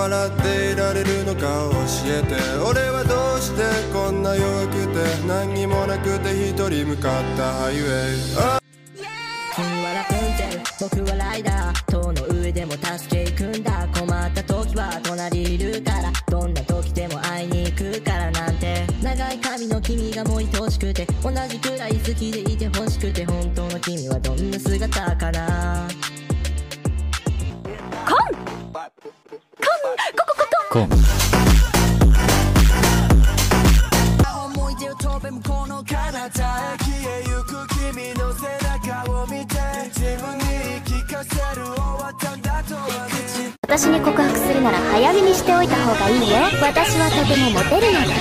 笑っていられるのか教えて。俺はどうしてこんな弱くて何にもなくて一人向かったハイウェイ。 君はラプンツェル、僕はライダー。塔の上でも助け行くんだ。困った時は隣いるから、どんな時でも会いに行くからなんて。長い髪の君がもう愛しくて、同じくらい好きでいてほしくて、本当の君はどんな姿かな。 コン思い出を飛べ向こうの彼方へ消えゆく君の背中を見て、自分に言い聞かせる終わったんだとはね。 私に告白するなら早めにしておいた方がいいよ。私はとてもモテるの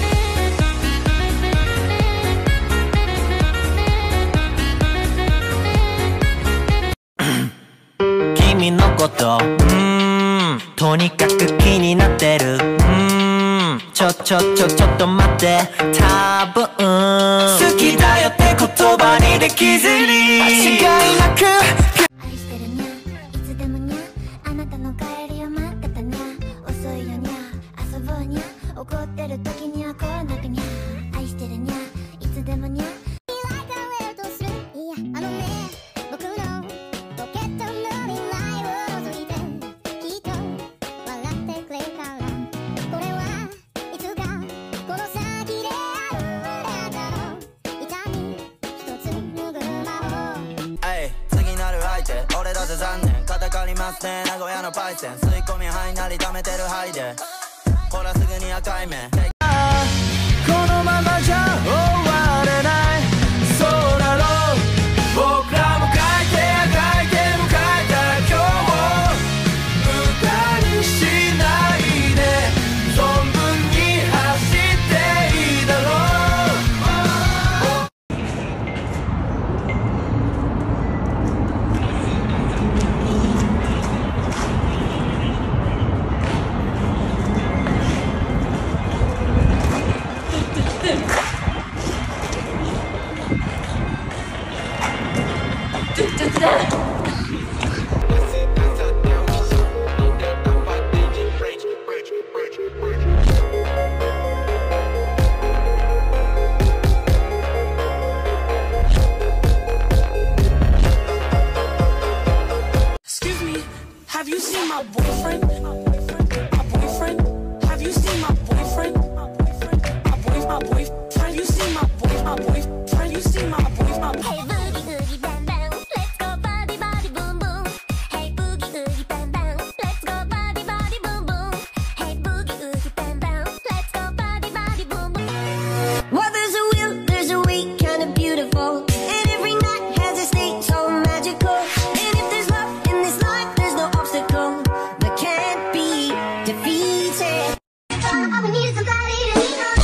で。君のこととにかく気になってる。ちょっと待って。多分好きだよって言葉にできずに間違いなく愛してるにゃ、いつでもにゃ、あなたの帰りを待ってたにゃ。遅いよにゃ、遊ぼうにゃ、怒ってる時にはこうなくにゃ。愛してるにゃ、いつでもにゃ。 俺だって残念肩借りますね名古屋のパイセン吸い込み範囲なり溜めてるハイでほらすぐに赤い目このままじゃ終われないそうだろう僕らも書いて迎えた今日を無駄にしないで存分に走っていいだろう。 Excuse me, have you seen my boyfriend? My boyfriend? Have you seen my boyfriend? My boyfriend? Have you seen my boyfriend? Have you seen my boyfriend? Hey boogie oogie bang bang, let's go body body boom boom. Hey boogie oogie bang bang, let's go body body boom boom. Hey boogie oogie bang bang, let's go body body boom boom. Well, there's a will, there's a way, kind of beautiful. And every night has a state so magical. And if there's love in this life, there's no obstacle that can't be defeated. I would need somebody to lean on.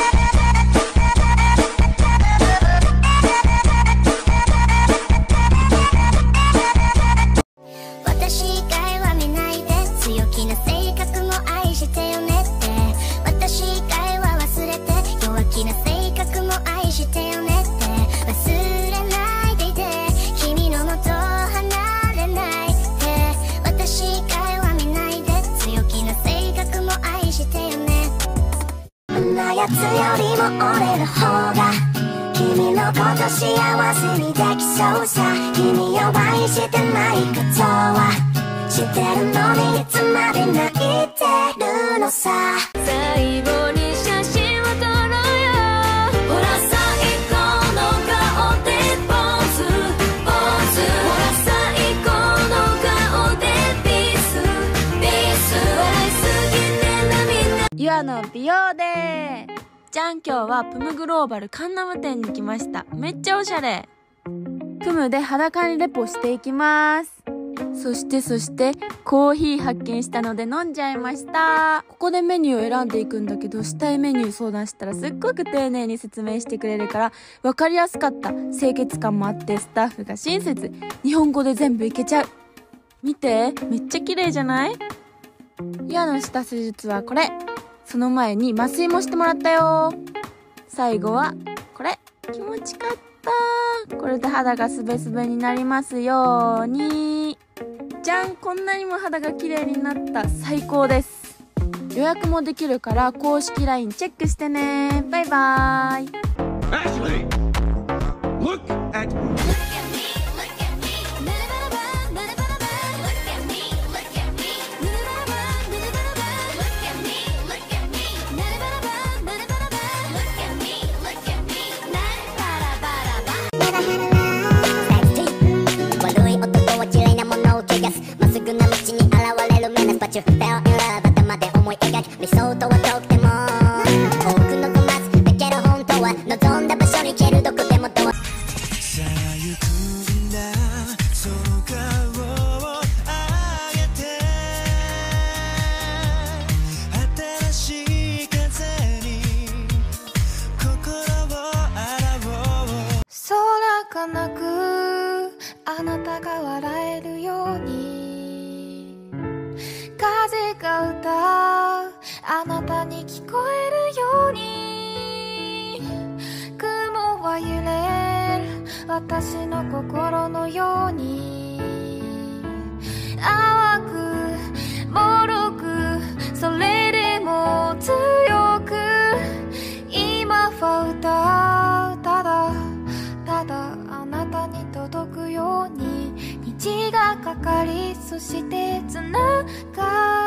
私以外は見ないで、強気な性格も愛してよねって。私以外は忘れて、弱気な性格も愛してよねって。忘れないでいて、君の元を離れないで。私以外は見ないで、強気な性格も愛してよね。こんなやつよりも俺の方が君のこと幸せにできそうさ。君を愛してないことは知ってるのにいつまで泣いてるのさ。最後に写真を撮ろうよ。ほら最高の顔でポーズポーズ。ほら最高の顔でピースピース。笑いすぎて涙。 ユアの美容デーじゃん。今日はプムグローバルカンナム店に来ました。めっちゃおしゃれ。プムで肌管理レポしていきます。そしてコーヒー発見したので飲んじゃいました。ここでメニューを選んでいくんだけど、したいメニュー相談したらすっごく丁寧に説明してくれるから分かりやすかった。清潔感もあってスタッフが親切。日本語で全部いけちゃう。見て、めっちゃ綺麗じゃない？ユアのした施術はこれ。その前に麻酔もしてもらったよ。最後はこれ。気持ちかった。これで肌がスベスベになりますように。 じゃん、こんなにも肌が綺麗になった。最高です。予約もできるから公式 LINE チェックしてね。バイバーイ。 Ashley, look at 悪い男は嫌いなものを汚す。まっすぐな道に現れるメナスパチュ。Fell in love 頭で思い描き理想とは遠くても多くの小松だけど本当は望んだ場所に行ける。どこでもドアさあゆっくりなその顔を上げて新しい風に心を洗おう。 空がなくあなたが笑えるように、風が歌うあなたに聞こえるように、雲は揺れる私の心のように、淡く脆くそれでも強く今は歌う。ただただあなたに届くように虹がかかり、そしてつながる